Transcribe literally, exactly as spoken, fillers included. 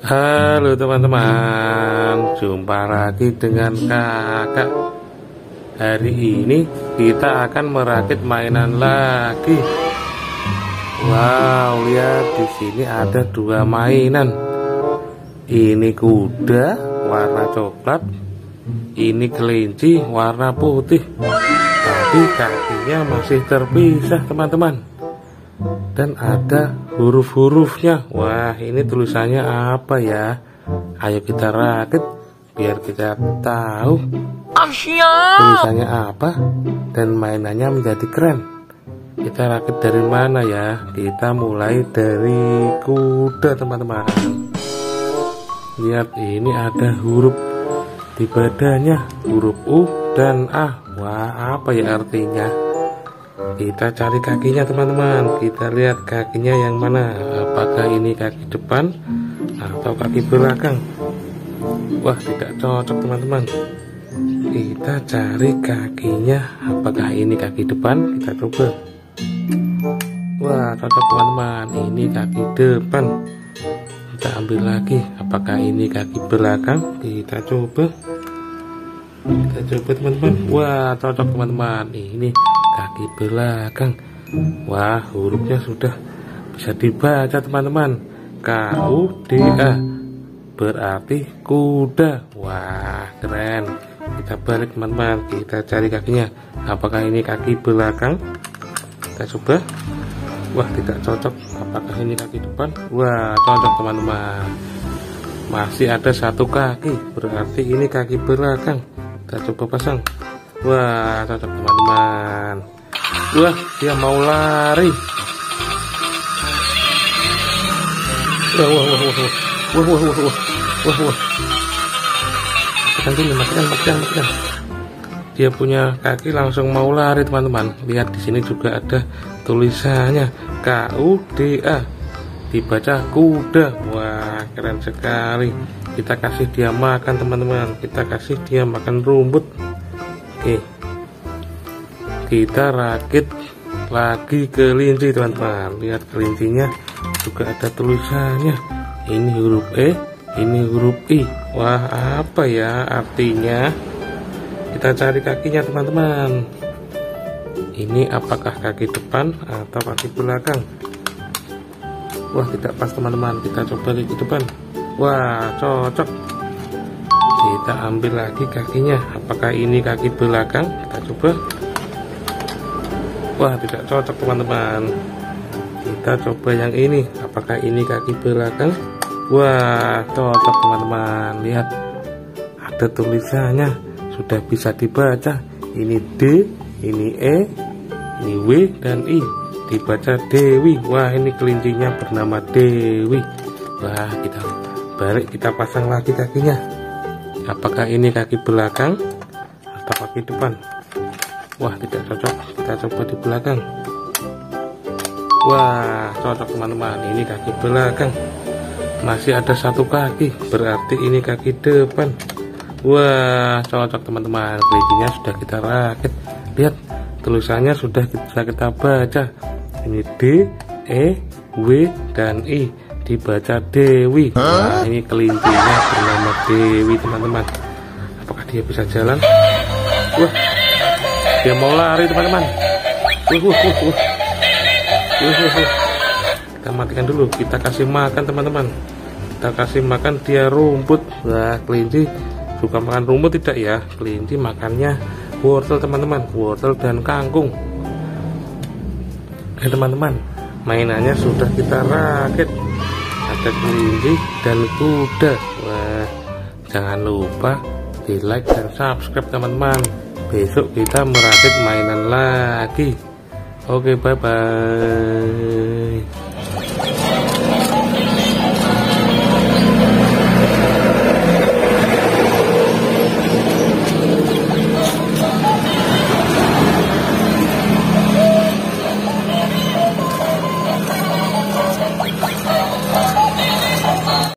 Halo teman-teman, jumpa lagi dengan kakak. Hari ini kita akan merakit mainan lagi. Wow, lihat di sini ada dua mainan. Ini kuda warna coklat, ini kelinci warna putih. Tapi kakinya masih terpisah teman-teman. Dan ada huruf-hurufnya. Wah, ini tulisannya apa ya? Ayo kita rakit biar kita tahu tulisannya apa dan mainannya menjadi keren. Kita rakit dari mana ya? Kita mulai dari kuda teman-teman. Lihat, ini ada huruf di badannya, huruf U dan A. Wah, apa ya artinya? Kita cari kakinya teman-teman. Kita lihat kakinya yang mana. Apakah ini kaki depan atau kaki belakang? Wah, tidak cocok teman-teman. Kita cari kakinya. Apakah ini kaki depan? Kita coba. Wah, cocok teman-teman. Ini kaki depan. Kita ambil lagi. Apakah ini kaki belakang? Kita coba. Kita coba teman-teman. Wah, cocok teman-teman. Ini kaki belakang. Wah, hurufnya sudah bisa dibaca teman-teman. K U D A, berarti kuda. Wah, keren. Kita balik teman-teman. Kita cari kakinya. Apakah ini kaki belakang? Kita coba. Wah, tidak cocok. Apakah ini kaki depan? Wah, cocok teman-teman. Masih ada satu kaki, berarti ini kaki belakang. Kita coba pasang. Wah, cocok teman-teman. Wah, dia mau lari. Wah, wah, wah, wah, wah, wah, wah, wah, wah, wah. Matikan dulu, matikan, matikan, matikan. Dia punya kaki langsung mau lari teman-teman. Lihat di sini juga ada tulisannya K U D A, dibaca kuda. Wah, keren sekali. Kita kasih dia makan teman-teman. Kita kasih dia makan rumput. Oke, kita rakit lagi kelinci teman-teman. Lihat kelincinya juga ada tulisannya. Ini huruf E, ini huruf I. Wah, apa ya artinya? Kita cari kakinya teman-teman. Ini apakah kaki depan atau kaki belakang? Wah, tidak pas teman-teman. Kita coba kaki depan. Wah, cocok. Kita ambil lagi kakinya. Apakah ini kaki belakang? Kita coba. Wah, tidak cocok teman-teman. Kita coba yang ini. Apakah ini kaki belakang? Wah, cocok teman-teman. Lihat, ada tulisannya. Sudah bisa dibaca. Ini D, ini E, ini W dan I. Dibaca Dewi. Wah, ini kelincinya bernama Dewi. Wah, kita balik, kita pasang lagi kakinya. Apakah ini kaki belakang atau kaki depan? Wah, tidak cocok. Kita coba di belakang. Wah, cocok teman-teman. Ini kaki belakang. Masih ada satu kaki, berarti ini kaki depan. Wah, cocok teman-teman. Kelincinya sudah kita rakit. Lihat, tulisannya sudah bisa kita baca. Ini D, E, W dan I. Dibaca Dewi. Nah, ini kelincinya bernama Dewi teman-teman. Apakah dia bisa jalan? Wah, dia mau lari teman-teman. Wah, wah, wah, wah. Wah, wah, wah. Kita matikan dulu. Kita kasih makan teman-teman. Kita kasih makan dia rumput. Wah, kelinci suka makan rumput tidak ya? Kelinci makannya wortel teman-teman, wortel dan kangkung. Oke teman-teman, mainannya sudah kita rakit. Ada kelinci dan kuda. Wah, jangan lupa di like dan subscribe teman-teman. Besok kita merakit mainan lagi. Oke, bye bye.